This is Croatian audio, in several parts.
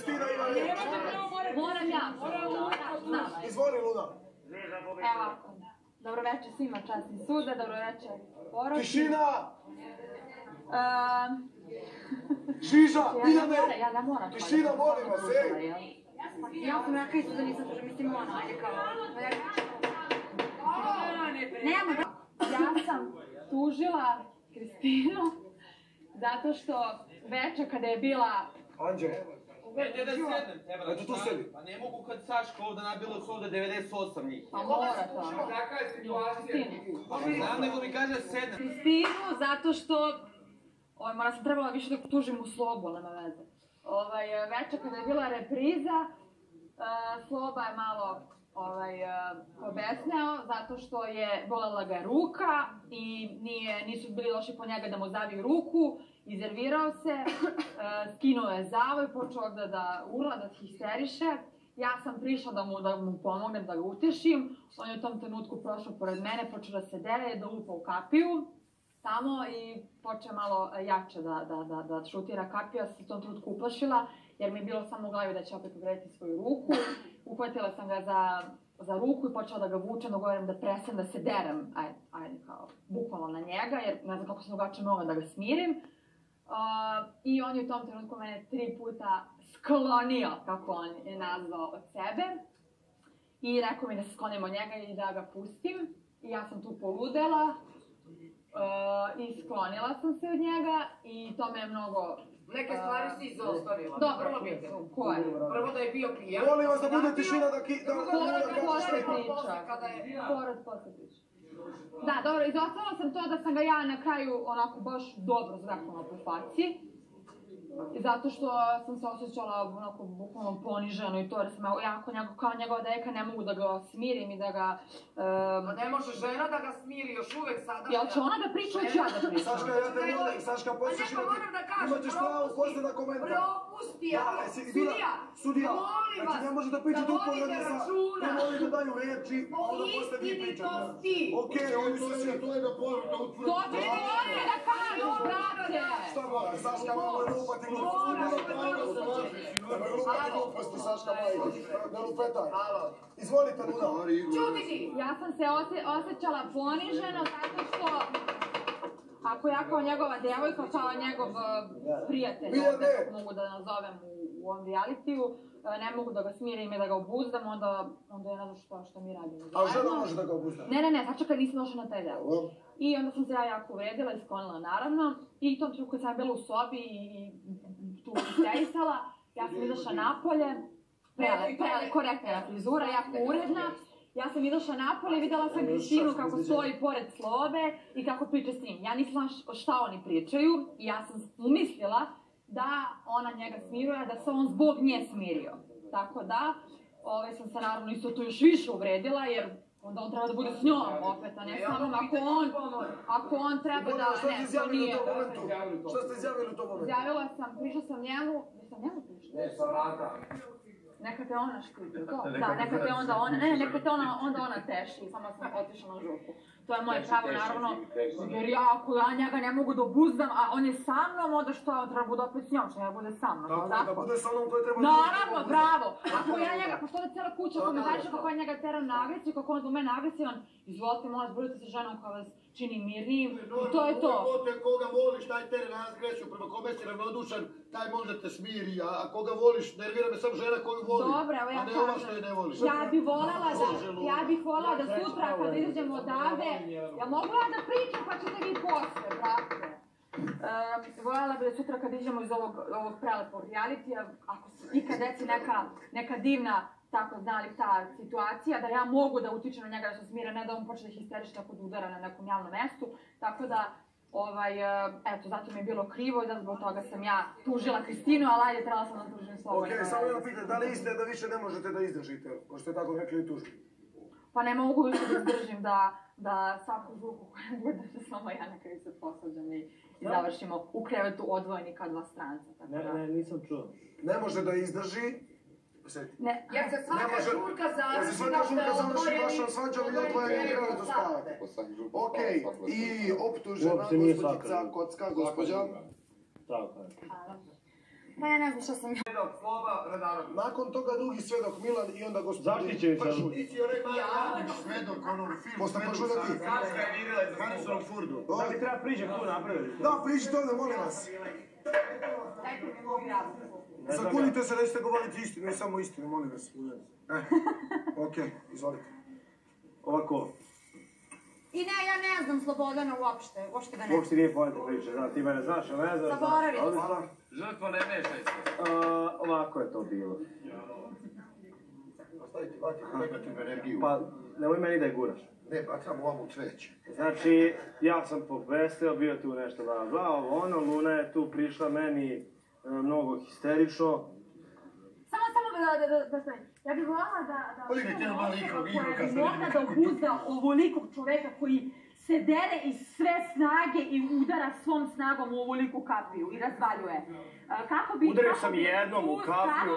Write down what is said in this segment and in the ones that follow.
Kristina ima riječ. Moram ja. Izvoli, Luna. Evo ovako. Dobro večer svima, časni sude, dobro večer poroci. Tišina! Žiža, Miljane! Ja moram. Tišina, molim vas, ej! Ja sam rekla isto da nisam tužila, mislim ona, ajde kao... Nema, ja sam tužila Kristinu zato što večer kada je bila... Anđe. Ajde da sednem. Eto tu sedi. Pa ne mogu kad Saška ovdje nabilo su ovdje 98 njih. Pa mora to. Kakva je situacija? Znam nego mi kaže sednem. Kristinu zato što... Mora sam trebala više da tužim u Slobu, ali nema veze. Večer kada je bila repriza, Sloba je malo pobesneo zato što je bolela ga ruka i nisu bili došli po njega da mu zaviju ruku, izervirao se, skinuo je zavoj, počeo da urla, da histeriše. Ja sam prišla da mu pomognem, da ga utešim. On je u tom trenutku prošao pored mene, počeo da se dere, da upa u kapiju tamo i počeo malo jače da šutira kapiju. Ja sam se u tom trenutku uplašila jer mi je bilo samo u glavi da će opet povrediti svoju ruku. Uhvatila sam ga za ruku i počela da ga vučem, da govorim da prestanem da se derem, ajde kao, bukvalno na njega, jer ne znam kako sam drugačije mogla da ga smirim. I on je u tom trenutku mene 3 puta sklonio, kako on je nazvao, od sebe. I rekao mi da se sklonim od njega i da ga pustim. I ja sam tu poludela i sklonila sam se od njega i to me je mnogo... Neke stvari si izostavila. Dobro, ko je? Prvo da je bio pijan. Molim vas da bude tišina da... Porod posle priča. Da, dobro, izostavila sam to da sam ga ja na kraju onako baš dobro zveknula po faci. Zato što sam se osjećala onako bukvalno poniženo i to jer sam ja kao njegova deka ne mogu da ga smirim i da ga... Ma ne može žena da ga smiri još uvek sada. Jel će ona da priča ili ću ja da pričam? Saška, ja te molim, Saška, poslušaj da ti... Imaćeš pravo posle da komentar. Propusti ja, Sudija, molim vas, znači ne može da pričate da uporno vodite računa. ne voli da daju reči, onda posle vi pričate. Okej, oni su svi... To će oni da kažu, brate! Šta mora, Saška, nemoj lupati gluposti, Saška, ne lupetaj. Izvolite, Luna. Čuti ti! Ja sam se osjećala poniženo zato što ako ja kao njegova djevojka, kao njegov prijatelj, kako mogu da nazovem u ovom realitiju, ne mogu da ga smirim i da ga obuzdam, onda je ne znam što mi radimo. A žena može da ga obuzda? Ne, sačekaj, nisam došla na taj deo. I onda sam se ja jako uvredila i sklonila naravno. I u tom trenutku kad sam bila u sobi i tu histerisala, ja sam izašla napolje, korektna frizura, jako uredna. Ja sam izašla napolje i videla sam Kristinu kako stoji pored Slobe i kako priča s njim. Ja nisam znala šta oni pričaju i ja sam umislila da ona njega smiruje, da se on zbog nje smirio. Tako da, sam se naravno isto tu još više uvredila jer onda on treba da bude s njom opet, a ne samo ako on treba da... Šta ste izjavili u tom momentu? Šta ste izjavili u tom momentu? Izjavila sam, prišla sam njemu, nisam njemu prišla? Ne, sa vrata. Neka te ona štiti, to? Da, neka te onda ona, neka te onda ona teši, samo sam otišla na žurku. To je moje pravo, naravno, jer ako ja njega ne mogu da obuzdam, a on je sa mnom, onda što on treba bude opet s njom, što ne bude sa mnom, tako? Da bude sa mnom, to je treba... Naravno, bravo! Ako ja njega, pošto da cijela kuća komentariša kako ja njega teram na agresiju, kako on je do mene agresivan, izvolite, molim vas, budite sa ženom koja vas čini mirnijim, i to je to. Koga voliš, taj tere na agresiju, prema kome si ravnodušan, taj može te smiri, a koga voliš, nervira me sam žena koju voli, a ne ova što je ne voliš. Ja bih voljela da sutra kad izađemo odavde, ja mogu ja da pričam pa ćete vi posle, brate. Voljela bih da sutra kad iđemo iz ovog prelepog realitija, ako se ikad desi neka divna, tako znali ta situacija, da ja mogu da utičem na njega da se smira, ne da on počne da histeriše tako da udara na nekom javnom mestu, tako da eto, zato mi je bilo krivo i da zbog toga sam ja tužila Kristinu, ali ajde, trebala sam da tužim Slobu. Okej, samo jedno pitanje, da li je istina da više ne možete da izdržite, ko ste tako rekli i tužili? Pa ne mogu više da izdržim da svaku žurku koja bude da samo ja na kraju se posađam i završimo u krevetu odvojeni kao dva stranca. Ne, nisam čuo. Ne može da izdrži. Jer se svaka žurka završi vašom svađom i odvojenjem u krevetu spavate. Okej, i optužena gospođica Kocka, gospođa. Tako je. Pa ja ne znam šta sam ja. Sloba Radanović. Nakon toga drugi svedok Milan i onda gospodin... Zaštićeni Pršu. Ti si onaj mali svedok, ono u filmu. Posle Pršuna ti. Harrisonom Fordu. Da li treba priđem tu napred? Da, priđite ovdje, molim vas. Dajte mi moj grad. Zakunite se da ćete govoriti istinu, ne samo istinu, molim vas. Okej, izvolite. Ovako. I ne, ja ne znam Slobodana uopšte ga ne znam. Uopšte nije pojenta priče, da, ti mene znaš, ali ne znaš. Zaboravite. Žrtvo ne mešaj se. Ovako je to bilo. Ostavite, vati, negativnu energiju. Pa, nemoj meni da je guraš. Ne, pa samo ovam u cveće. Znači, ja sam popestio, bio tu nešto bla, ono, Luna je tu prišla meni mnogo histerično. Samo da stavim. Ja bih voljela da... Poljubite na mali igru, koja bi mogla da obuzda ovolikog čoveka koji se dere iz sve snage i udara svom snagom u ovoliku kapiju i razvaljuje. Kako bi... Udario sam jednom u kapiju,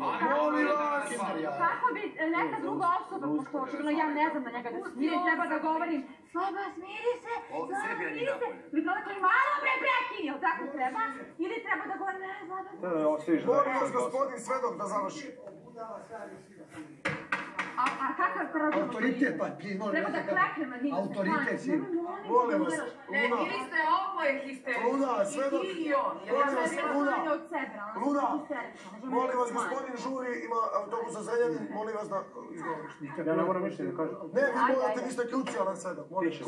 Kako bi neka druga osoba, pošto očigledno ja ne znam na njega da smiri, treba da govorim Sloba, smiri se, Sloba, smiri se. Ili treba da kažem, malo bre prekini, jel tako treba? Ili treba da govorim, ne, Sloba. Molim vas, gospodin svedok da završi. A kakav prvo? Autoritet, pa ti molim Treba da kleknem na njih. Autoritet si. Molim vas, Ne, ili ste oboje histerični. Luna, svedok. I ti i on. Molim vas, Luna, molim vas, vas, gospodin žuri, ima autobus za Zrenjanin, molim vas da izgovoriš. Ja ne moram ništa da kažem. Ne, vi morate, vi ste krucijalan svedok, molim vas.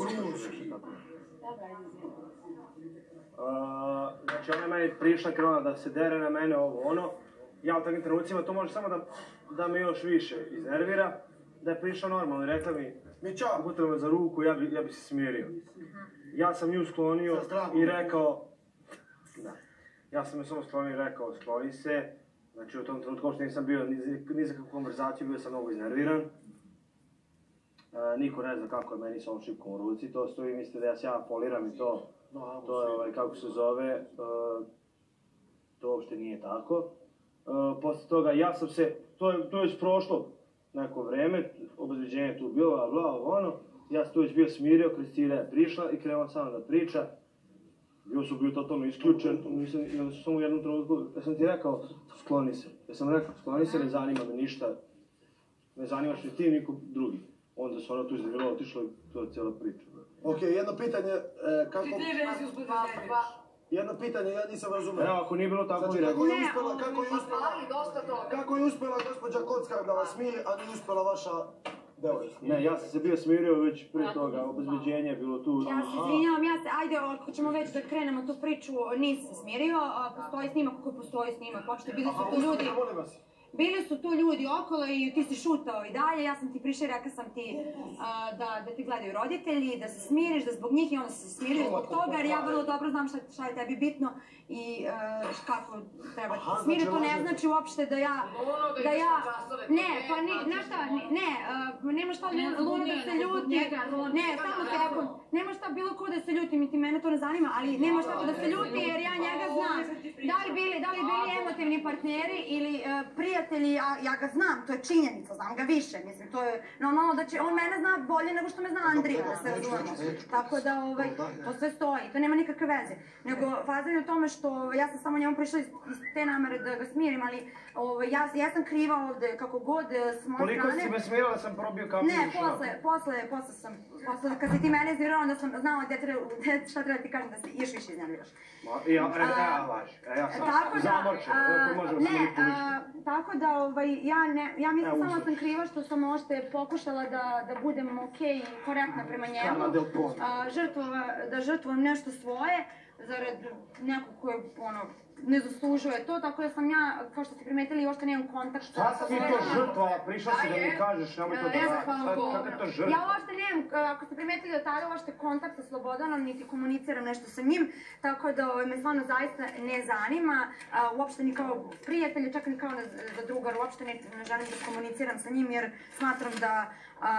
Znači, ona je meni prišla, krenula da se dere na mene, ovo ono. Ja u takvim trenucima, to može samo da me još više iznervira. Da je prišla normalno i rekla mi, gutila me za ruku, ja bi se smirio. Ja sam nju sklonio i rekao, ja sam ju samo sklonio i rekao, skloni se. Znači, u tom trenutku uopšte nisam bio ni za kakvu konverzaciju, bio sam mnogo iznerviran. Niko ne zna kako je meni sa ovom šipkom u ruci, to stoji, mislite da ja se foliram i to je, kako se zove, to uopšte nije tako. Posle toga, ja sam se, to je već prošlo neko vreme, obezbeđenje je tu bilo, bla, ono, ja sam tu već bio smirio, Kristina je prišla i krenula sama da priča. Bio totalno isključen, nisam samo u jednom trenutku, ja sam ti rekao, skloni se. Ja sam rekao, skloni se, ne zanima me ništa, ne zanimaš ni ti, niko drugi. Onda se ona tu izdevirala, otišla i to je cijela priča. Okej, jedno pitanje, kako... Ti ženi si uspio da zemljiš. Jedno pitanje, ja nisam razumio. Evo, ako nije bilo tako bi rekao. Kako je uspjela gospođa Kockar da vas smiri, a nije uspjela vaša devojka? Ne, ja sam se bio smirio već prije toga, obezbeđenje je bilo tu. Ja se izvinjavam, ajde, ako ćemo već da krenemo tu priču, nisi se smirio, postoji snimak koji postoji snimak, uopšte bili su tu ljudi... Bili su tu ljudi okolo i ti si šutao i dalje, ja sam ti prišla i rekla sam ti da ti gledaju roditelji, da se smiriš, da zbog njih i onda se smirio zbog toga, jer ja vrlo dobro znam šta je tebi bitno i kako treba ti se smiri. To ne znači uopšte da ja... Ne, pa znaš šta, nema šta Luna da se ljuti, ne, samo sekund, nema šta bilo ko da se ljuti, mi ti mene to ne zanima, ali nema šta da se ljuti jer ja njega znam. Da li bili emotivni partneri ili prijatelji, ja ga znam, to je činjenica, znam ga više, mislim, to je normalno da će, on mene zna bolje nego što me zna Andrija, da se razumemo. Tako da, to sve stoji, to nema nikakve veze. Nego, faza je u tome što ja sam samo njemu prišla iz te namere da ga smirim, ali ja sam kriva ovde, kako god, s moje strane. Koliko si me smirila da sam probio kapiju i šlap? Ne, posle sam, kad si ti mene iznervirala, onda sam znala šta treba ti kažem da se još više iznerviraš. Ja sam zamorčen, ako možemo se manipulišiti. Tako da, ja mislim samo sam kriva što sam možete pokušala da budem okej i korektna prema njemu. Da žrtvujem nešto svoje, zarad nekog koje, ne zaslužuje to, tako da sam ja, kao što ste primetili, uopšte nemam kontakt sa... Šta si to žrtva? Prišla si da mi kažeš, nemoj to da radiš. Šta je to žrtva? Ja uopšte nemam, ako ste primetili do tada, uopšte kontakt sa Slobodanom, niti komuniciram nešto sa njim, tako da me stvarno zaista ne zanima, uopšte ni kao prijatelj, čak ni kao za drugar, uopšte ne želim da komuniciram sa njim, jer smatram da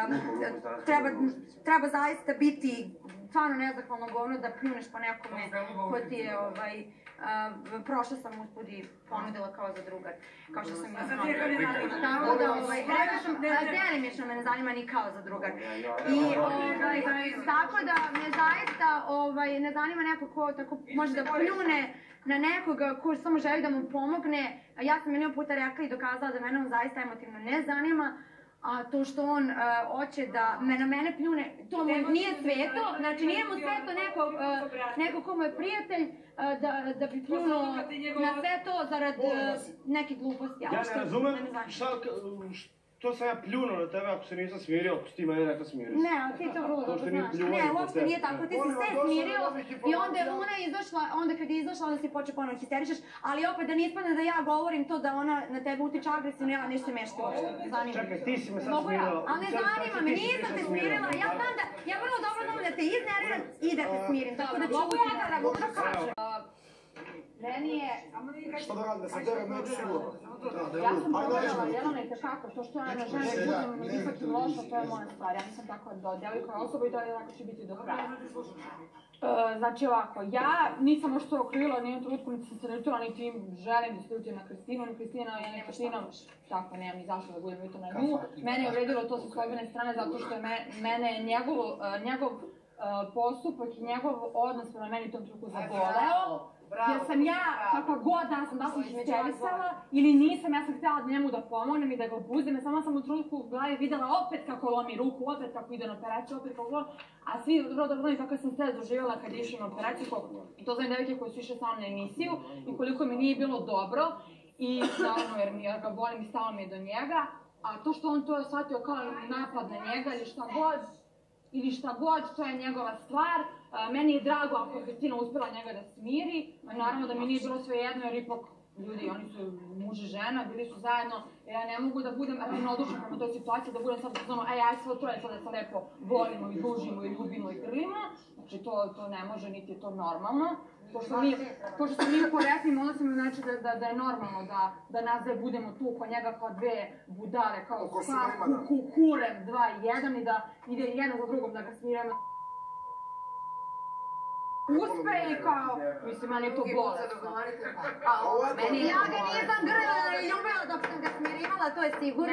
treba zaista biti stvarno nezahvalno govno da pljuneš po nekome ko ti je prošla sam uspud i ponudila kao za drugar, kao što sam i smatrala. Tako da, rekla sam, delimično me ne zanima ni kao za drugar. I, tako da, me zaista ne zanima neko ko tako može da pljune na nekoga ko samo želi da mu pomogne. Ja sam milion puta rekla i dokazala da mene on zaista emotivno ne zanima. A to što on hoće da na mene pljune, to mu nije sveto, znači nije mu sveto neko ko mu je prijatelj da bi pljunuo na sve to zarad neke gluposti. Ja ne razumem što sam ja pljunuo na tebe ako se nisam smirio, ako si ti mene rekla smiri se. Ne, ali ti to vrlo dobro znaš. Ne, uopšte nije tako, ti si sve smirio i onda ona je izašla, onda kad je izašla, onda si počeo ponovno histerišaš, ali opet da ne ispadne da ja govorim to da ona na tebe utiče agresivno, ja nešto mešti uopšte, zanima. Čekaj, ti si me sad smirila. Ali ne zanima me, nisam te smirila, ja znam da, ja vrlo dobro znam da te izneriram i da te smirim, tako da ću ja da dobro kažem. Meni je... Što da radim, da se derem, neću sigurno. Ja sam pogledala Jelena i tekako, to što ja na žene budem ipak loša, to je moja stvar. Ja nisam tako devojka osoba i to je tako će biti do kraja. Znači ovako, ja nisam još to okrivila, nijednom trenutku niti sam se ljutila, niti želim da se ljutim na Kristinu, ni Kristina je Kristinom, tako, nemam ni zašto da budem ljuta na nju. Mene je uvredilo to sa svojbene strane zato što je mene njegov postupak i njegov odnos prema meni u tom trenutku zaboleo. Jer sam ja, kakva god da sam histerisala ili nisam, ja sam htjela njemu da pomognem i da ga obuzim, ja samo sam u trenutku u glavi vidjela opet kako lomi ruku, opet kako ide na operaciju, opet kako lomi, a svi vrlo dobro znaju kako sam sve doživjela kad je išla na operaciju, to znam devojke koje su išle sa mnom na emisiju i koliko mi nije bilo dobro i naravno jer ja ga volim i stalo mi je do njega, a to što on to je shvatio kao napad na njega ili šta god, to je njegova stvar. Meni je drago ako je Kristina uspjela njega da smiri, naravno da mi nije bilo sve jedno jer ipak ljudi, oni su muž i žena, bili su zajedno, ja ne mogu da budem ravnodušna prema toj situaciji, da budem sad ono, aj sve troje sad da se lepo volimo i družimo i ljubimo i grlimo, znači to ne može, niti je to normalno. To što smo mi u korektnim odnosima znači da je normalno da nas dve budemo tu oko njega kao dve budale, kao kurem 2-1 i da ide jedan za drugom da ga smiramo. Uspe i kao, mislim, meni je to bolest. Ja ga nisam grlila i ljubila dok sam ga smirivala, to je sigurno.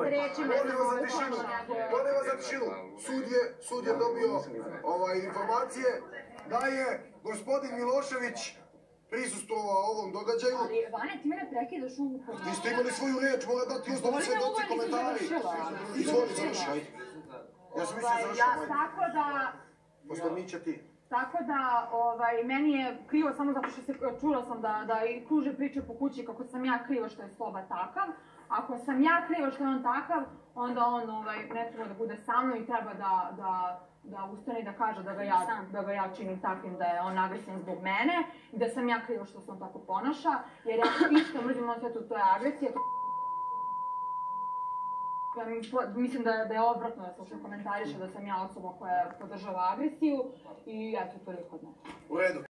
Molim vas za tišinu. Sud je dobio informacije da je gospodin Milošević prisustvovao ovom događaju. Ali, Vane, ti mene prekidaš u... Vi ste imali svoju riječ, mora dati ostali svedoci komentari. Izvoli, završaj. Ja sam mislio završao. Tako da... Poslovnića ti. Tako da, meni je krivo samo zato što čula sam da i kruže priče po kući kako sam ja kriva što je Sloba takav. Ako sam ja kriva što je on takav, onda on ne treba da bude sa mnom i treba da ustane i da kaže da ga ja činim takvim, da je on agresivan zbog mene i da sam ja kriva što se on tako ponaša, jer ja isto mrzim on sve to je agresija. Mislim da je odvratno da se komentariše da sam ja osoba koja podržava agresiju i eto, toliko od mene. U redu.